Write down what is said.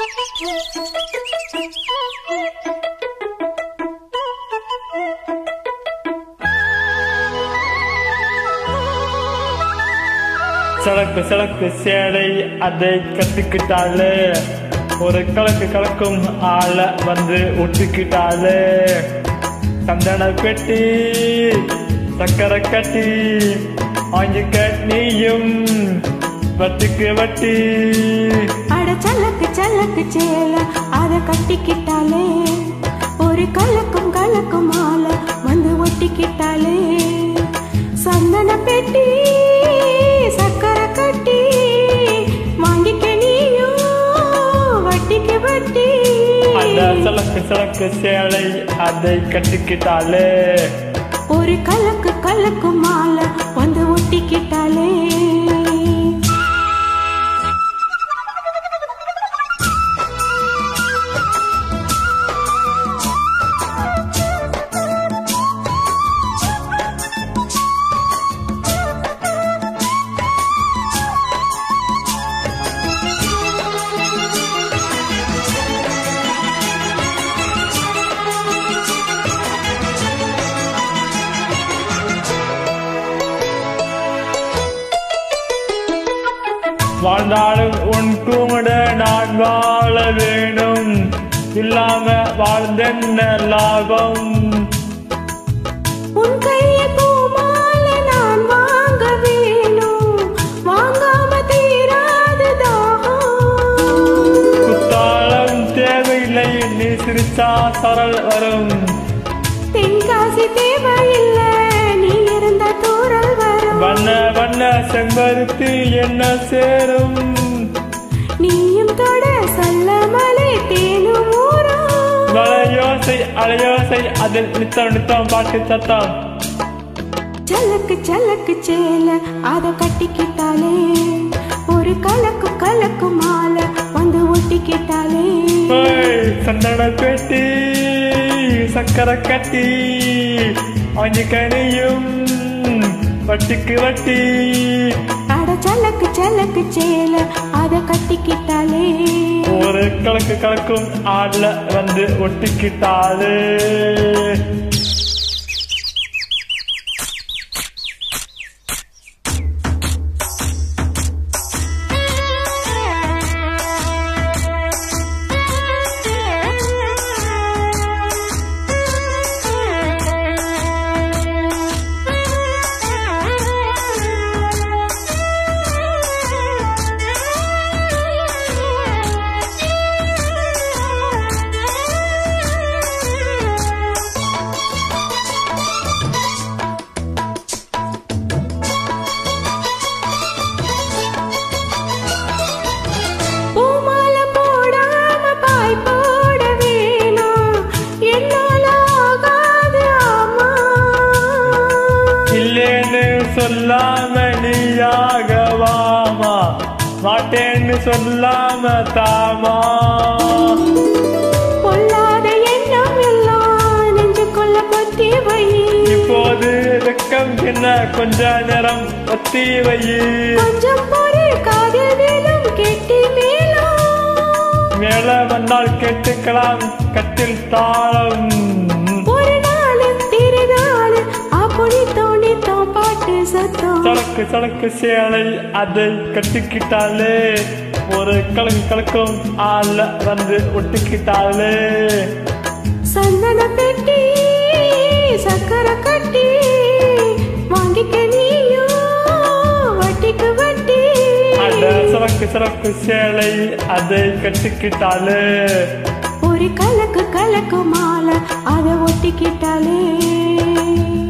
சலக்கு சலக்கு சேலை அதை கத்துக்கிட்டாலே ஒரு கலக்கு கலக்கும் ஆள வந்து ஒட்டுக்கிட்டாலே சந்தன பெட்டி சக்கரை கட்டி வாங்கிக்க நீயும் வட்டிக்கு வட்டி அட சலக்கு சலக்கு சேலை அதை கட்டிக்கிட்டாலே ஒரு கலக்கும் கலக்கும் ஆள வந்து ஒட்டிக்கிட்டாலே சந்தன பெட்டி சக்கரை கட்டி வாங்கிக்க நீயும் வட்டிக்கு வட்டி அந்த சலக்கு சலக்கு சேலை அதை கட்டிக்கிட்டாலே ஒரு கலக்கு கலக்கு மாலை வந்து ஒட்டிக்கிட்டாலே வாழ்ந்தாலும் உன் கூட நான் வாழ வேணும் இல்லாம வாழ்ந்தென்ன லாபம் உன் கையை பூமாலை நான் வாங்க வேணும் வாங்காம தீராது தாகம் குத்தாலம் தேவையில்லை நீ சிரிச்சா சரல் வரும் தென்காசி தேவையில்லை நீ இருந்த தூரல் வரும் வண்ண வண்ண செம்பருத்தி என்ன சேரும் நீயும் தொட சொல்ல மலை தேனும் ஊரும் வளையோசை அலையோசை அதில் நித்தம் நித்தம் பாட்டு சத்தம் சலக்கு சலக்கு சேலை அதை கட்டிக்கிட்டாலே ஒரு கலக்கு கலக்கு மாலை வந்து ஒட்டிக்கிட்டாலே சந்தன பெட்டி சக்கரை கட்டி வாங்கிக்க நீயும் வட்டிக்கு வட்டி அட சலக்கு சலக்கு சேலை அதை கட்டிக்கிட்டாலே ஒரு கலக்கு கலக்கும் ஆள்ல வந்து ஒட்டிக்கிட்டாலே சொல்லாம நீயாகவாமா மாட்டேன்னு சொல்லாம தாமா பொல்லாத எண்ணம் எல்லாம் நெஞ்சுக்குள்ள பொத்தி வை இப்போது வெக்கம் என்ன கொஞ்ச நேரம் ஒத்தி வை கொஞ்சம் பொறு காதில் வேலும் கெட்டி மேலும் மேல வந்தால் கேட்டுக்கலாம் கட்டில் தாளம் ஒரு நாள் திருநாள் அப்படி தோணித்தோம் பாட்டு சத்தம் சலக்கு சலக்கு சேலை அதை கட்டிக்கிட்டாலே ஒரு கலக்கு கலக்கும் ஆள வந்து ஒட்டிக்கிட்டாலே சந்தன பெட்டி சக்கரை கட்டி வாங்கிக்க நீயும் வட்டிக்கு வட்டி அந்த சலக்கு சலக்கு சேலை அதை கட்டிக்கிட்டாலே ஒரு கலக்கு கலக்கு மாலை அதை ஒட்டிக்கிட்டாலே